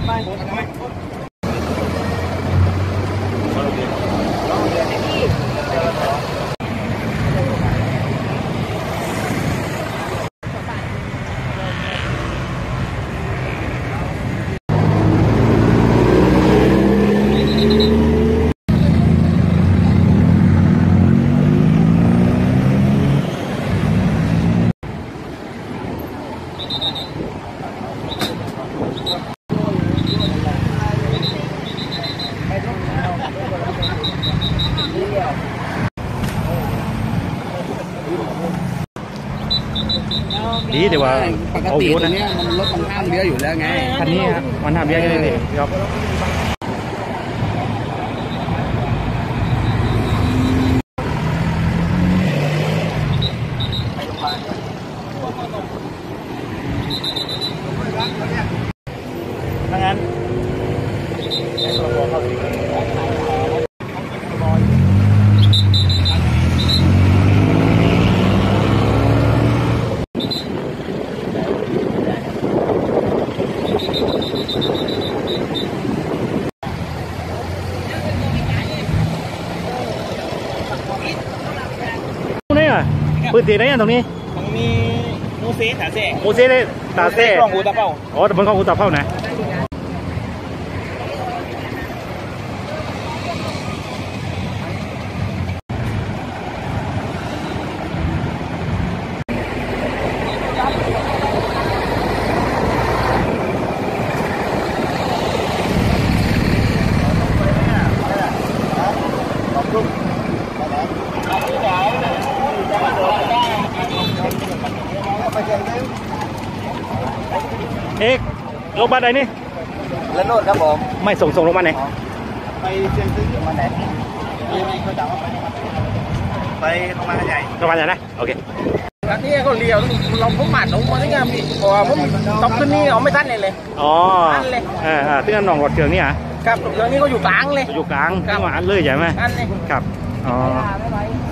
ดีแต่ว่าปกติตัวนี้มันรถมันห้ามเลี้ยวอยู่แล้วไงคันนี้ครับมันห้ามเลี้ยวเลยครับถ้างั้นพื้นที่ไหนตรงนี้มูเซ่ตาเซ่เลยตาเซ่คลองหูตาเป้าอ๋อแต่บนคลองหูตาเป้านะเอกโรงพยาบาลไหนนี่แล้วโน่นครับผมไม่ส่งโรงพยาบาลไหนไปเชียงซื้อมาไหนไปโรงพยาบาลใหญ่โรงพยาบาลใหญ่นะโอเคอันนี้ก็เลี้ยวเราพุ่งหมัดลงมาได้ไงพี่เพราะว่าผมต้องขึ้นนี่เอาไม่ทันเลยอ๋อเลยที่นั่นหนองรถเกลือนี่ฮะครับรถเกลือนี่ก็อยู่กลางเลยอยู่กลางที่ว่าอันเลยใช่ไหมอันเลยครับอ๋อ